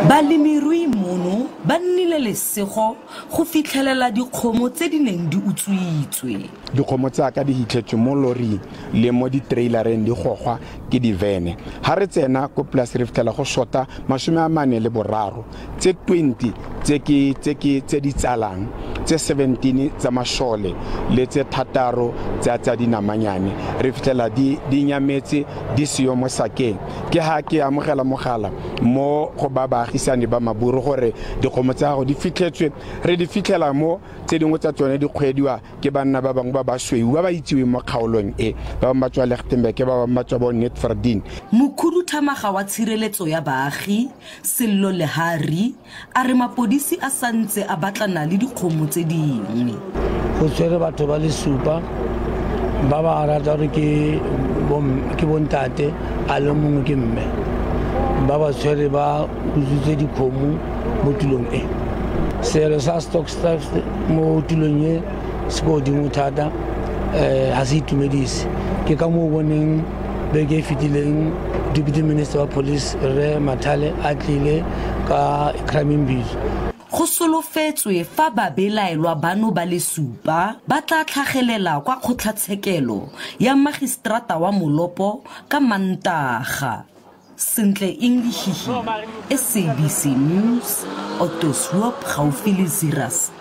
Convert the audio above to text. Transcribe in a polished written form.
Balemirui mono ba nnile lesego go fitlhelela dikgomo tse di neng di utswitswe. Dikgomo tsa ka di hitlhetswe mo lori le mo di-trailereng di gogwa ke divene. Ha re tsena ko polase re fitlhela go shota 43 tse 20 tse di tsalang, tse 17 tsa mashole le tse 6 tsa dinamanyane. Re fitlhela di nyametse di seyo mo sakeng. Ke ha ke amogela mogala mo go ba baagisane ba Maburu gore dikgomo tsa go di fitlhetswe, re di fitlhela mo tse dingwe tsa tsone di kgwediwa ke banna ba bangwe ba basweu ba ba itsiwe mo kgaolong e, ba bangwe ba tswa Lichtenburg, ba bangwe ba tswa bo Netfordin. Mokhuduthamaga wa tshireletso ya baagi Sello Lehari a re mapodisi a santse a batlana le dikgomo tse dingwe. Go tshwere batho ba le 7 ba ba rata gore ke bontate a le mongwe ke mme, ba ba tshwere ba utswitse dikgomo mo tulong e. Seelo sa stock staff mo tulong e se go dingwe thata, ga se itumedise. Ke ka mo boneng beke e fetileng Deputy Minister wa Police Re Mathale a tlile ka crime bill. Go solofetswe fa babelaelwa bano ba le 7 ba tla tlhagelela kwa kgotlatshekelo ya Magistrata wa Molopo ka Mantaga. Sentle English, SABC News, Otto Swoop, gaufi le Zeerust.